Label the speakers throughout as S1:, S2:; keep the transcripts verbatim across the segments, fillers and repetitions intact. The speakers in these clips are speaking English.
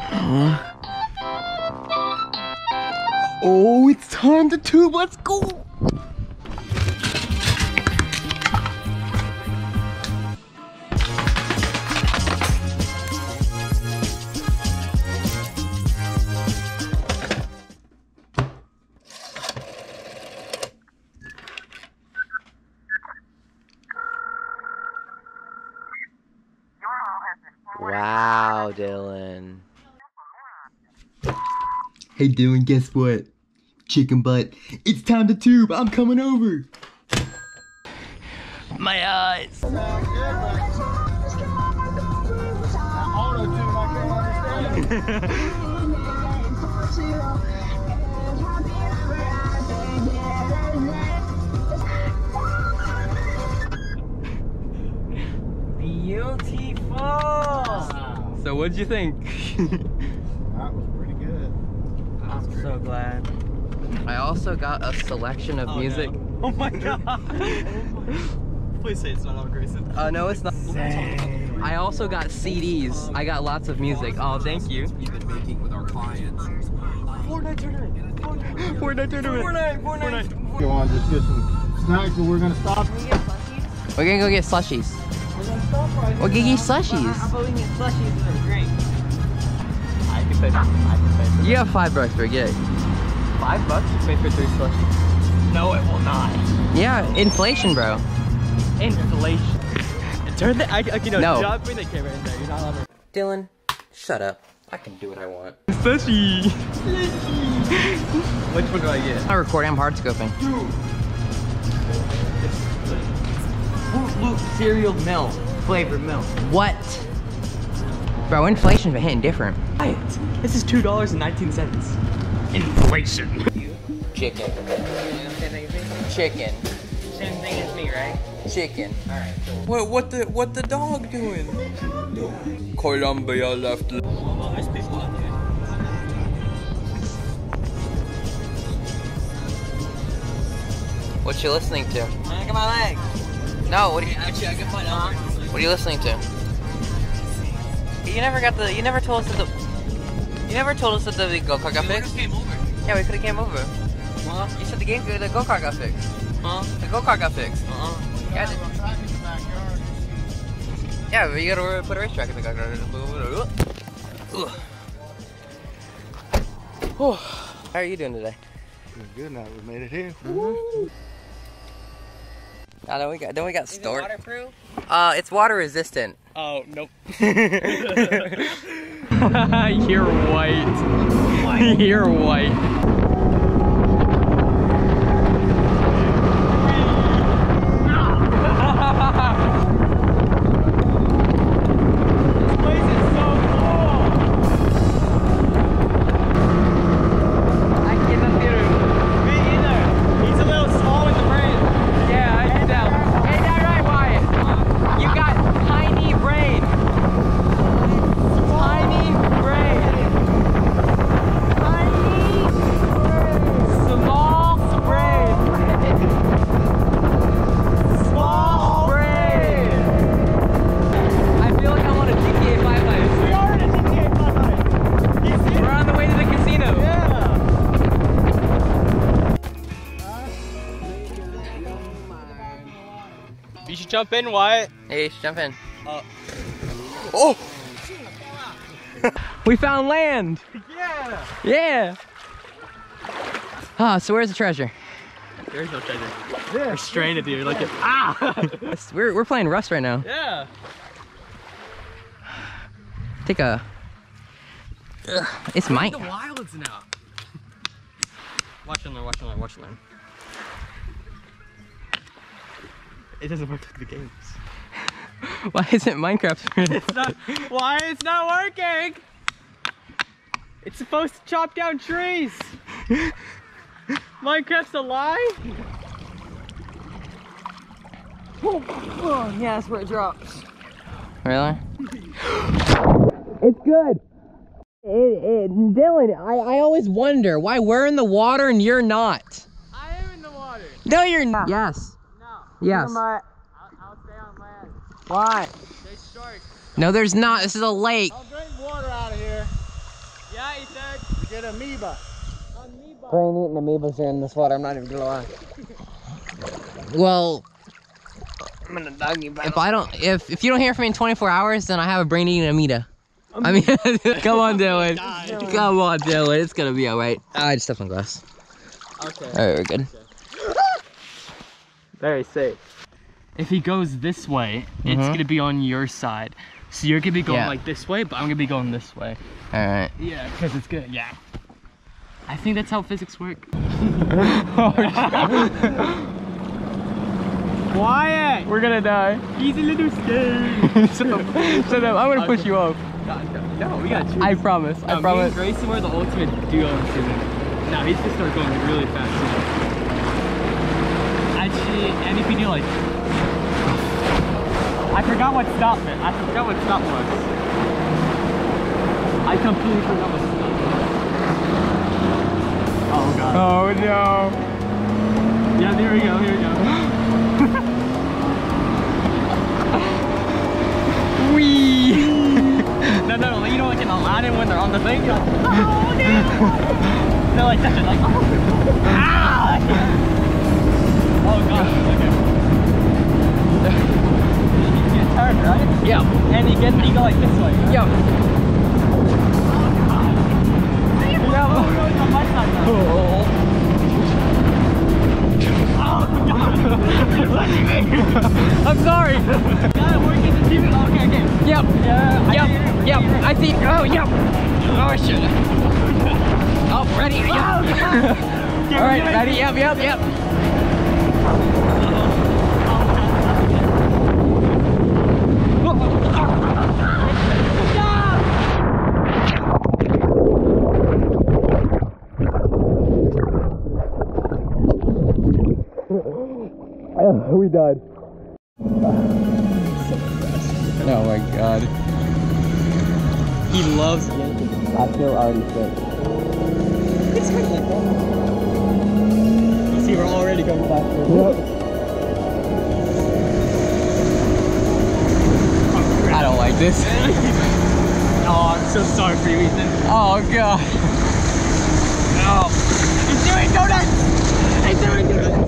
S1: Uh. Oh, it's time to tube. Let's go. Wow, Dylan. Hey Dylan, guess what? Chicken butt. It's time to tube. I'm coming over. My eyes. Beautiful. So what'd you think?
S2: That was pretty good.
S1: I'm so glad. I also got a selection of
S3: oh,
S1: music.
S3: No. Oh my god! Please say it's not all Grayson.
S1: Uh, no, it's not. Same. I also got C Ds. I got lots of music. Oh, thank you.
S4: We've been making with our clients.
S3: Fortnite tournament.
S1: Fortnite tournament.
S3: Fortnite. Fortnite.
S2: You want to just get some snacks and we're gonna stop?
S1: We're gonna go get slushies.
S3: We're gonna stop right
S1: We're gonna get slushies.
S3: How about we get slushies that are great? I can pay for I can pay for
S1: You have five bucks for get.
S3: Five bucks to pay for three slushies? No, it will not.
S1: Yeah, inflation, bro.
S3: Inflation. Turn the. I, okay, no,
S1: No.
S3: do not bring the camera in there. You're not allowed to.
S1: Dylan, shut up. I can do what I want.
S3: Sushi. Which one do I get?
S1: I'm not recording. I'm hard scoping.
S3: Fruit Loop cereal milk, flavored milk.
S1: What? Bro, inflation's been hitting different.
S3: Wyatt, this is two dollars and nineteen cents. Inflation.
S1: Chicken. Chicken.
S3: Same thing as me, right?
S1: Chicken.
S3: Alright, cool.
S1: What? What the? What the dog doing? Colombia left.
S3: Well, there's people out there.
S1: What you listening to?
S3: Look at my leg.
S1: No. What? Are you,
S3: Actually, I can find out.
S1: what are you listening to? You never got the. You never told us that the. You never told us that the go-kart got fixed.
S3: Came over.
S1: Yeah, we could have came over.
S3: Huh?
S1: You said the game, the go-kart got fixed.
S3: Huh?
S1: The go-kart got fixed.
S3: Uh-uh.
S1: Yeah, the, yeah, but you gotta put a racetrack in the go-kart. How are you doing today?
S2: Doing good now. We made it here.
S1: Mm-hmm. Oh, then we got then we got stored.
S3: Is it waterproof?
S1: Uh, it's water resistant.
S3: Oh, nope.
S1: You're white. white. You're white.
S3: You should jump in, Wyatt.
S1: Hey, jump in.
S3: Uh,
S1: oh! We found land!
S3: yeah!
S1: Yeah! Ah, so where's the treasure?
S3: There's no treasure. Yeah. We're stranded here. Look at ah!
S1: we're we're playing Rust right now.
S3: Yeah.
S1: Take a. Ugh, it's mine.
S3: The wilds now. Watch and learn. Watch and learn. Watch and learn. It doesn't work with the games.
S1: Why isn't Minecraft?
S3: It's not. Why it's not working? It's supposed to chop down trees. Minecraft's a lie. Oh, oh, yeah, that's where it drops.
S1: Really? It's good. It, it, Dylan, I, I always wonder why we're in the water and you're not.
S3: I am in the water.
S1: No, you're not. Yes.
S3: No.
S1: Yes.
S3: I'll, I'll stay on land.
S1: Why?
S3: There's sharks.
S1: No, there's not. This is a lake.
S2: I'll drink water out of here.
S3: Yeah, he said.
S2: We get amoeba.
S5: Brain eating amoebas are in this water, I'm not even gonna lie. Well, I'm in a doggy battle. If I don't, if if you don't hear from me in twenty-four hours, then I have a brain eating amoeba. I mean, come on, Dylan. Come on, Dylan. It's gonna be alright. I just stepped on glass.
S3: Okay.
S5: Alright, we're good.
S3: Very safe. If he goes this way,
S5: Mm-hmm.
S3: it's gonna be on your side. So you're gonna be going
S5: Yeah.
S3: like this way, but I'm gonna be going this way.
S5: Alright.
S3: Yeah, because it's good. Yeah. I think that's how physics work. Wyatt! We're gonna die. He's a little scared. Shut up. Shut up. I'm gonna push you off. God, no, no, we got you. I promise.
S1: No,
S3: I promise.
S1: Me and Grayson were the ultimate duo in swimming.
S3: No, he's gonna start going really fast. Actually, and if you do like, I forgot what stop it. I forgot what stop was. I completely forgot what stop was. Oh god. Oh no. Yeah, here we go. Here we go. Wee. No, no, you know, like in Aladdin when they're on the thing, you're like, oh no. They're like touching, like, oh. Ah! Oh god, okay. You turn, right?
S5: Yep.
S3: And you get, you go like this way, right?
S5: Yep.
S3: Yeah, oh, no, it's on my side now.
S5: Oh.
S3: Oh god! You're touching me! I'm sorry! Yeah, we're getting the team. Okay, okay.
S5: Yep.
S3: Yeah, I
S5: Yep.
S3: see you.
S5: Yep. I see. Oh, yep. Oh shit. Oh, ready? Yep. All right, ready? Yep, yep, yep.
S3: We died.
S5: Oh my god.
S3: He loves yanking.
S5: I feel already sick.
S3: It's kind of like that. You see, we're already going faster.
S5: Yep. I don't like this.
S3: Oh, I'm so sorry for you, Ethan.
S5: Oh god.
S3: No. He's doing donuts! He's doing donuts!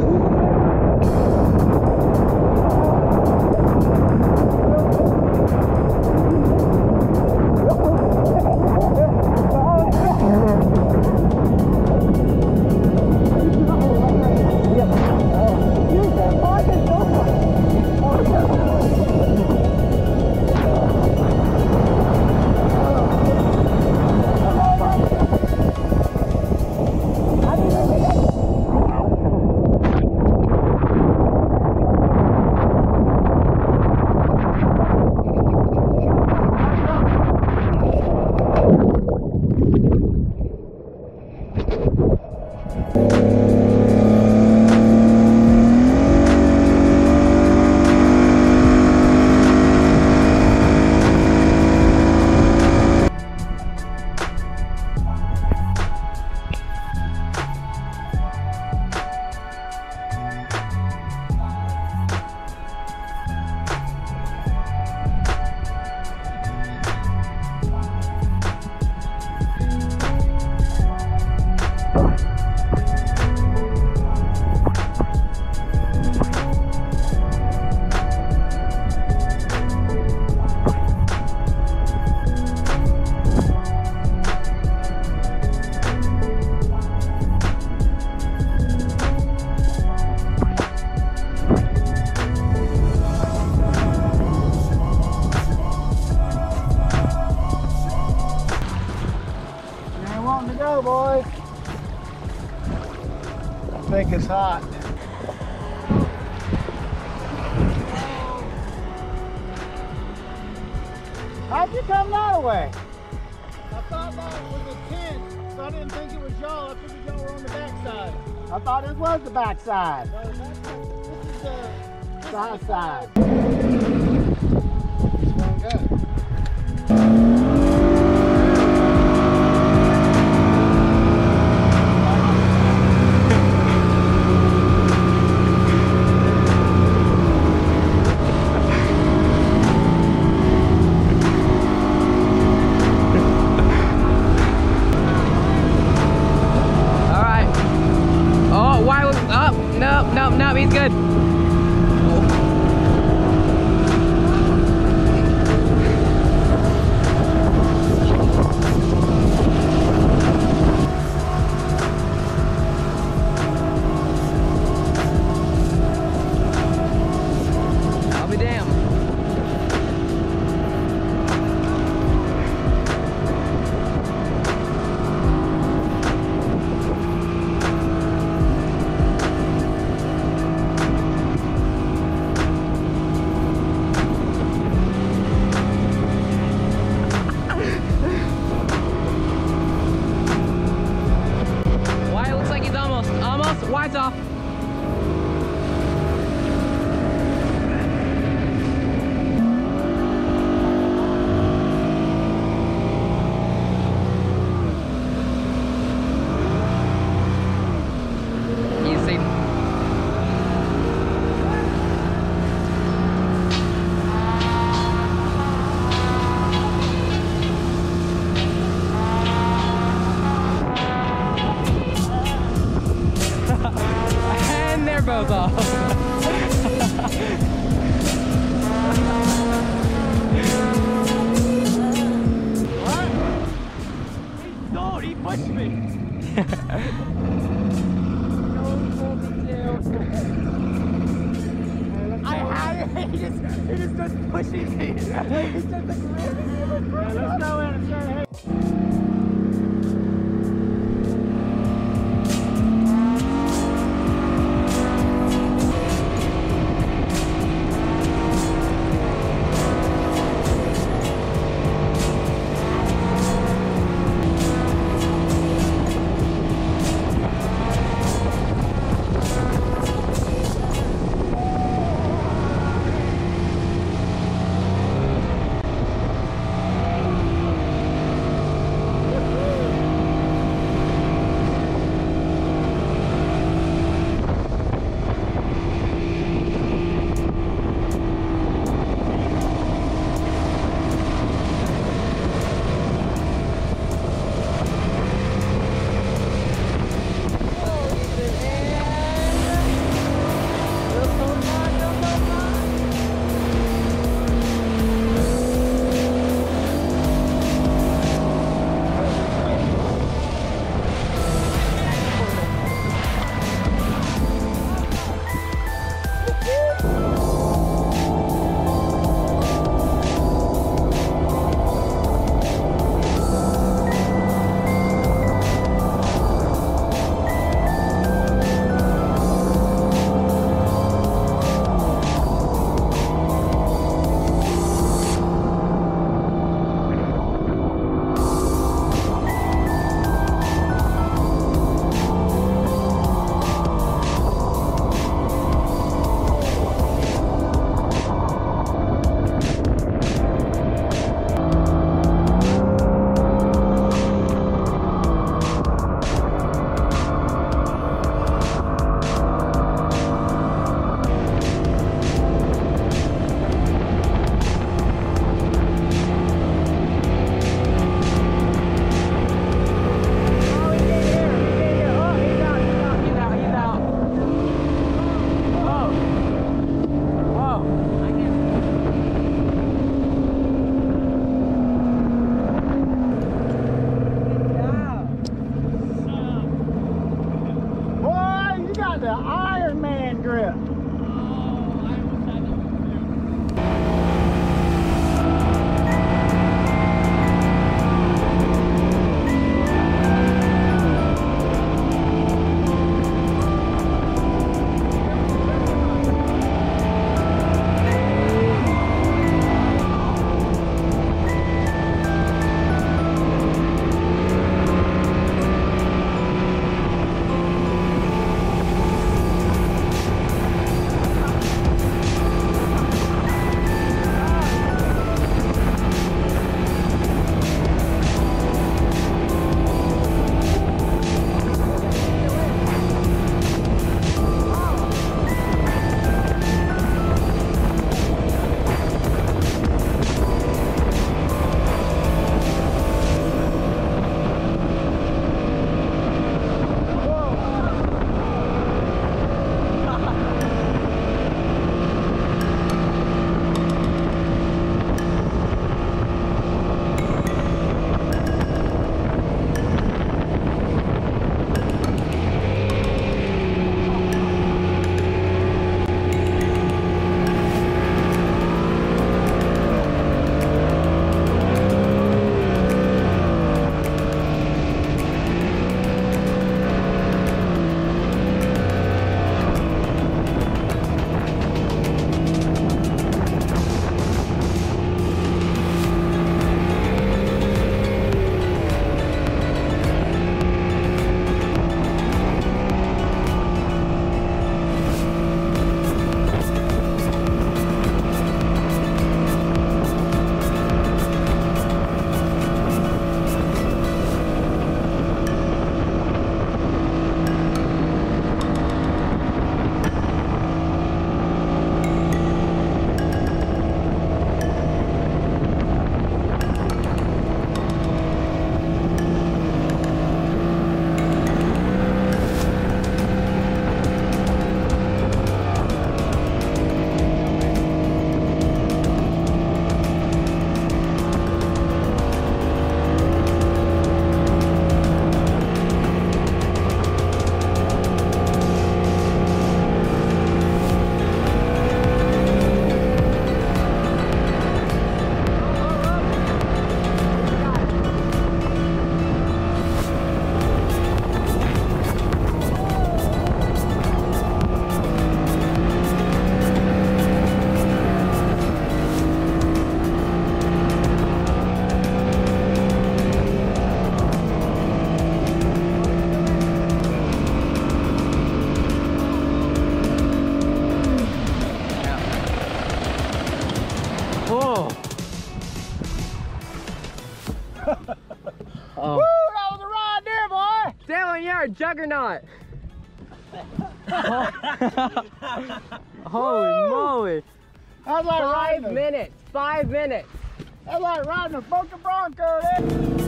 S2: Boys, I think it's hot. How'd you come that way? I thought that was a tent, so I didn't think it was y'all. I figured y'all were on the backside. I thought it was the backside. No, the backside. This is the side side. This one good.
S3: He just starts pushing me. He starts like ramming me.
S2: Yeah, let's go in and say hey.
S5: Oh. Oh.
S2: Woo, that was a ride there, boy.
S5: Dylan, you're a juggernaut. Holy moly.
S2: That was like
S5: Five
S2: riding a,
S5: minutes. Five minutes.
S2: that was like riding a Boca Bronco there.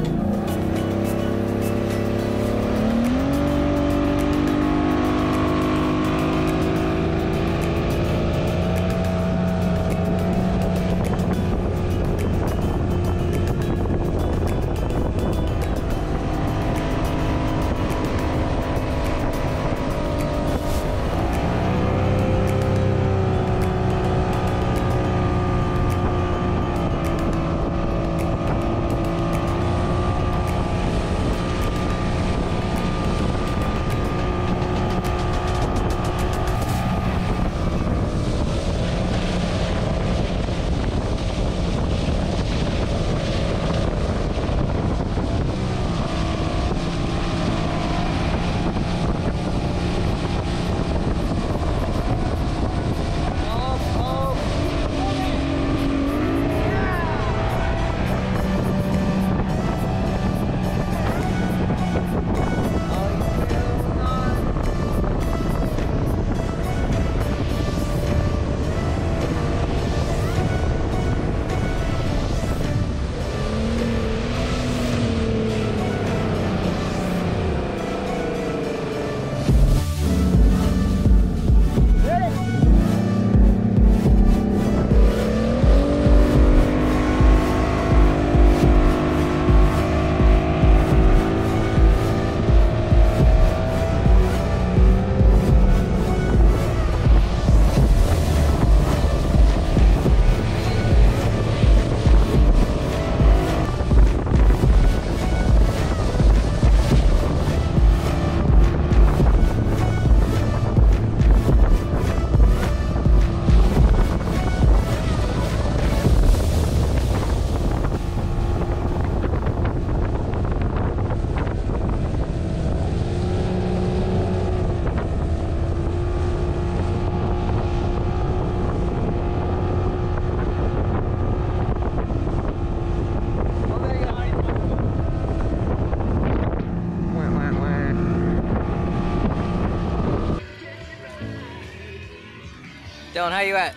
S1: Dylan, how you at?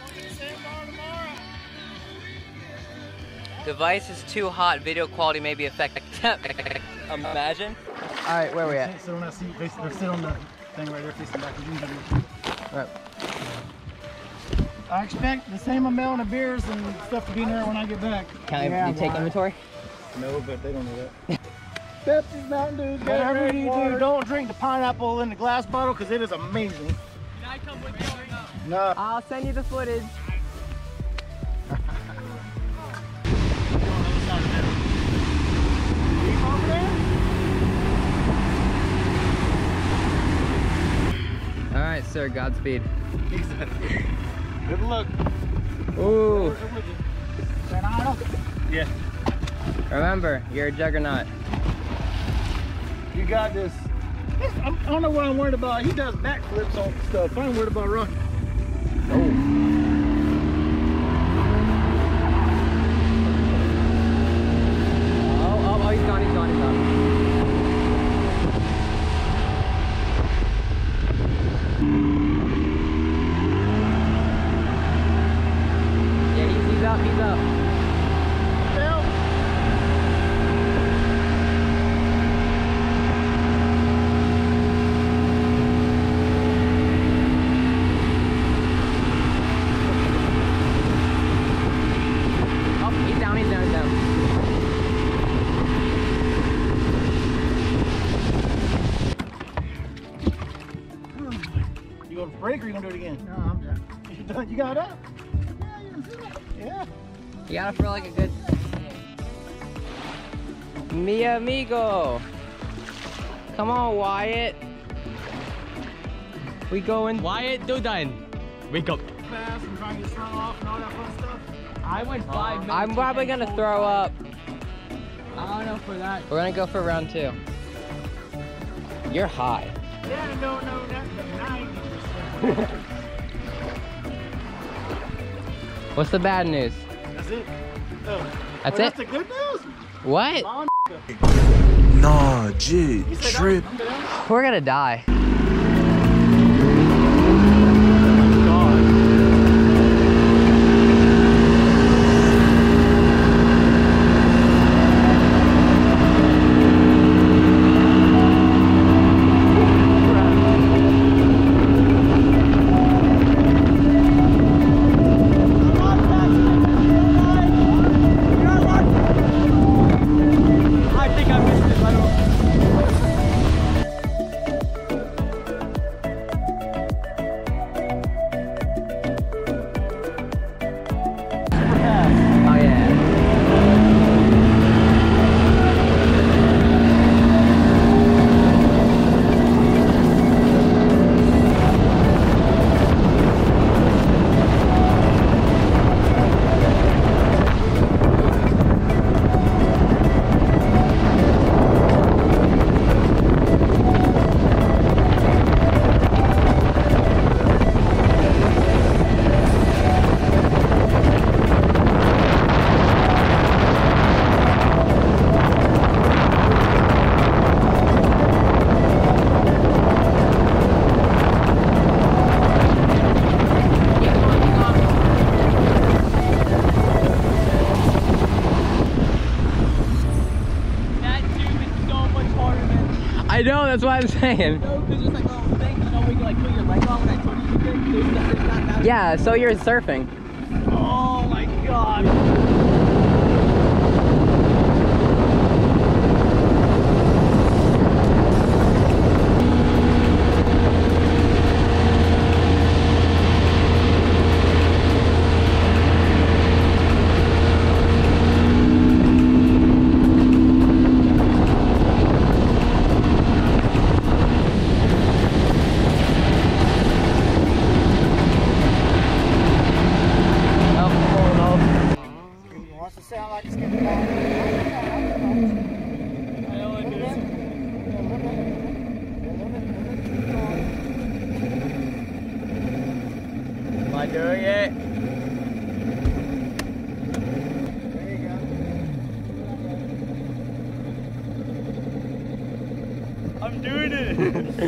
S1: Device is too hot. Video quality may be affected. Imagine.
S5: All right, where are we at?
S2: Sit on that seat, face, or sit on the thing right there, facing back.
S5: All right.
S2: I expect the same amount of beers and stuff to be in there when I get back.
S5: Can I,
S2: Yeah,
S5: you take
S2: why?
S5: inventory?
S2: No, but they don't know that. Pepsi's, Mountain Dew, whatever you do, don't drink the pineapple in the glass bottle because it is amazing.
S3: Can I come with you or not?
S2: No.
S5: I'll send you the footage. All right, sir. Godspeed.
S2: Good luck.
S5: Ooh.
S2: Yeah.
S5: Remember, you're a juggernaut.
S2: You got this. I'm, I don't know what I'm worried about. He does backflips on stuff. I ain't worried about run.
S5: Oh. Oh, oh, oh, he's gone, he's gone, he's gone. Yeah, he's, he's up, he's up.
S2: Down.
S5: Oh, he's down, he's down, he's down.
S2: You going to break or you gonna do it again? No, I'm done. You done? You got up? Yeah, you see that? Yeah.
S5: You gotta feel like a good... Mi amigo. Come on, Wyatt. We going...
S3: Wyatt, do done. Wake up.
S2: Fast and trying to get strung off and all that fun stuff.
S3: I went five minutes.
S5: I'm probably
S3: and
S5: gonna
S3: full
S5: throw
S3: time.
S5: up.
S3: I don't know for that.
S5: We're gonna go for round two. You're high.
S2: Yeah, no, no, that's the ninety percent.
S5: What's the bad news?
S2: That's That's it. Oh.
S5: That's
S2: oh,
S5: it?
S2: That's the good news?
S5: What?
S4: Nah, jit, trip.
S5: We're gonna die. I know, that's what I'm saying.
S3: No, because there's like a little thing, you know, where you like put your leg on when I told you to get. There's nothing not that.
S5: Yeah, so you're surfing.
S3: Oh my god.
S2: Sound like it's gonna fall.
S3: Am I doing it?
S2: There you go.
S3: I'm doing it.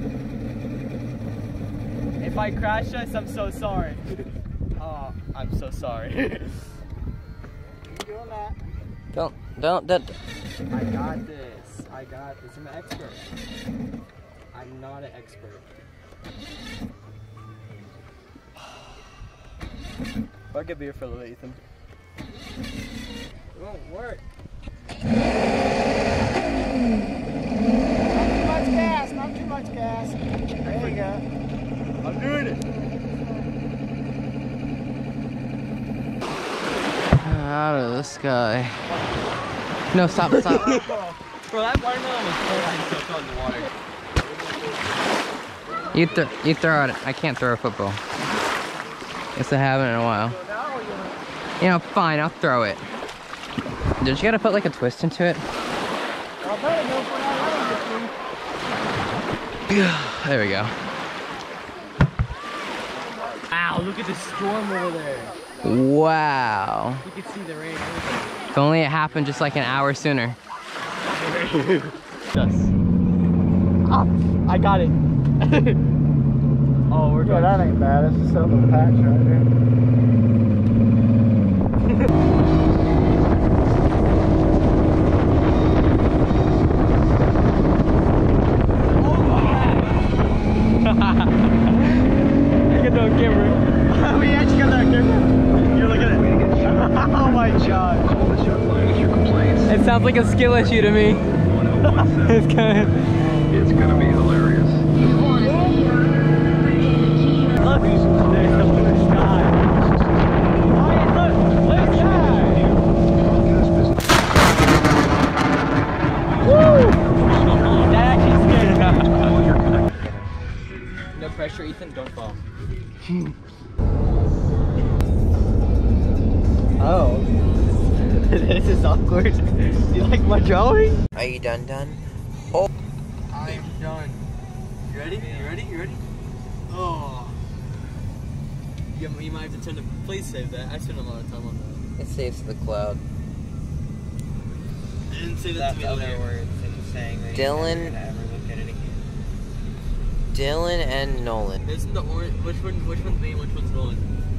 S3: If I crash this, I'm so sorry. Oh, I'm so sorry.
S2: Doing that.
S5: Don't, don't, don't.
S3: I got this. I got this. I'm an expert. I'm not an expert. I'll get beer for little Ethan. It won't work.
S2: Not too much gas, not too much gas. There you go.
S3: I'm doing it.
S5: Out of the sky. No, stop, stop.
S3: Bro, that watermelon was cold. I just fell in the water.
S5: You, th you throw it. I can't throw a football. Guess I haven't in a while. You know, fine, I'll throw it. Did you gotta put like a twist into it?
S2: I'll better go for that.
S5: There we go.
S3: Ow, look at the storm over there.
S5: Wow.
S3: You can see the rain.
S5: If only it happened just like an hour sooner.
S3: Yes. Ah, I got it. Oh, we're
S2: Yeah,
S3: going.
S2: that ain't bad. It's just a little patch right there.
S3: I got no camera. We actually got that camera. You're looking at it. Oh my god.
S5: It sounds like a skill issue to me. It's kind of...
S4: It's gonna be hilarious.
S3: Look, there's the blue sky. Wyatt, look, blue sky. Woo! That actually scared me. No pressure, Ethan, don't fall. Oh. This is awkward. Do you like my drawing?
S5: Are you done done?
S3: Oh. I'm done. You ready? You ready? You ready? Oh. You, you might have to turn the... Please save that. I spent a lot of time on that.
S5: It saves the cloud.
S3: Didn't say that
S6: Left
S3: to me
S6: other
S3: later.
S6: words and saying that
S5: Dylan-
S6: he's never gonna ever look at it again.
S5: Dylan and Nolan.
S3: Isn't the orange? Which one? Which one's me? Which one's Nolan?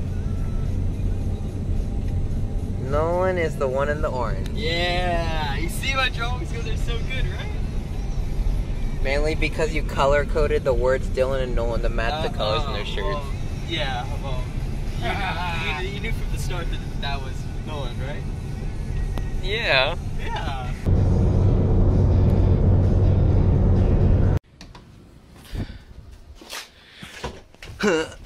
S5: Nolan is the one in the orange.
S3: Yeah. You see my drawing skills are so good, right?
S5: Mainly because you color coded the words Dylan and Nolan to match the
S3: Uh,
S5: colors
S3: uh,
S5: in their shirts.
S3: well, yeah. Well, you, knew, you, you knew from the start that that was Nolan, right?
S1: Yeah.
S3: Yeah.